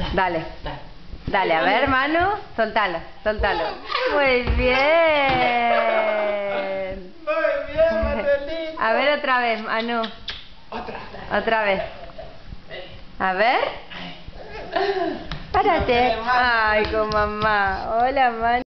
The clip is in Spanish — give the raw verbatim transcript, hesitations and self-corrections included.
Dale. Dale, a ver, Manu. Soltalo, soltalo. Muy bien. Muy bien, Matelito. A ver otra vez, Manu. Otra. Otra vez. A ver. Párate. Ay, con mamá. Hola, Manu.